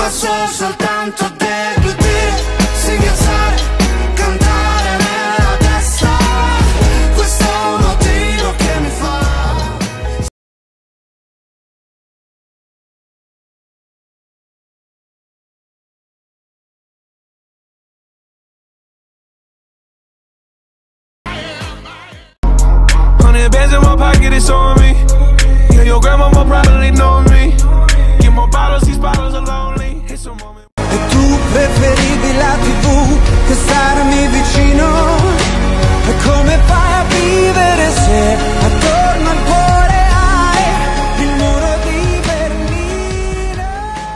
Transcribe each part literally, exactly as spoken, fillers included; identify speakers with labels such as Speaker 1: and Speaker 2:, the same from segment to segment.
Speaker 1: Posso soltanto deglutire, singhiazzare, cantare nella testa. Questo è un motivo che mi fa.
Speaker 2: Hundred bands in my pocket, it's on me. Yeah, your grandma more probably know me. Get more bottles, these bottles are lonely. It's a moment.
Speaker 3: E tu preferivi la tivù che starmi vicino. E come fai a vivere se attorno al cuore hai il muro di Berlino?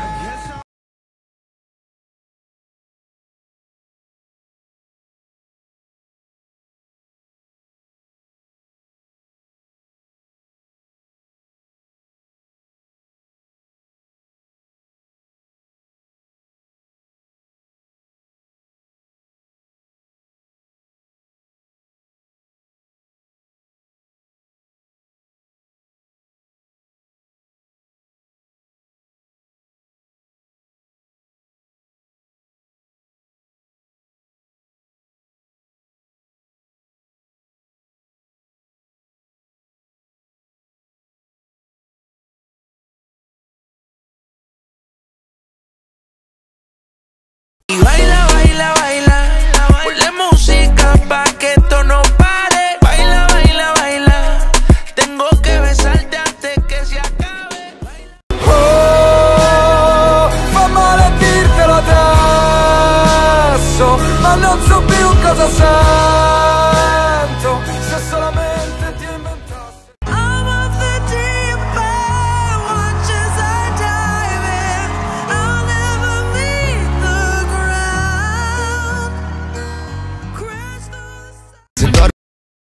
Speaker 4: Y baila, baila, baila, ponle música pa' que esto no pare. Baila, baila, baila, tengo que besarte antes que se acabe.
Speaker 3: Oh, fa male dirtelo adesso, ma non so più cosa sento. Se solamente ti inventassi.
Speaker 4: I'm off the deep end, watch as I dive in. I'll never meet the ground. Crash through the sun.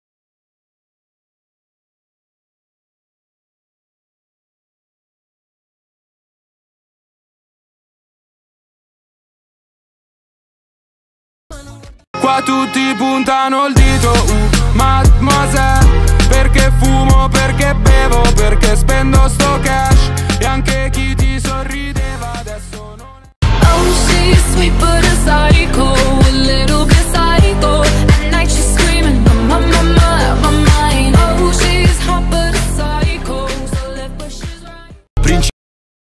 Speaker 2: Qua tutti puntano il dito, uh, mademoiselle. Perché fumo, perché bevo, perché spendo sto cash. E anche chi ti sorrideva adesso non è.
Speaker 5: Oh, she's sweet but a psycho, a little bit psycho. At night she's screaming, I'm on my mind, my mind. Oh, she's hot but a psycho, so left but she's right.
Speaker 2: Princi-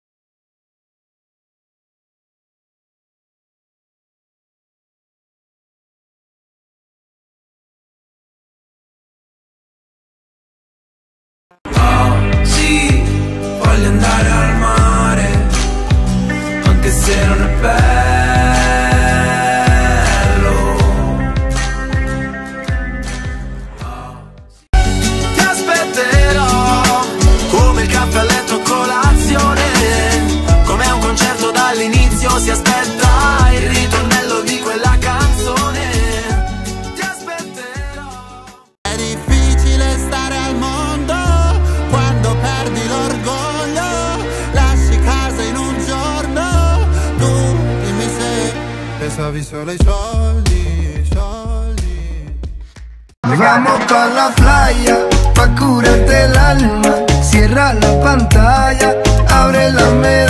Speaker 4: Oh, sì, voglio andare al mare, anche se non è bello. Oh. Ti aspetterò come il caffè a letto a colazione, come a un concerto dall'inizio si aspetta il ritornello di quella canzone. Ti aspetterò.
Speaker 3: È difficile stare al mondo quando perdi l'orgoglio, lasci casa in un giorno. Tu dimmi se pensavi solo ai soldi, soldi.
Speaker 1: Vamos pa' la playa, pa' curarte el alma. Cierra la pantalla, abre la medalla.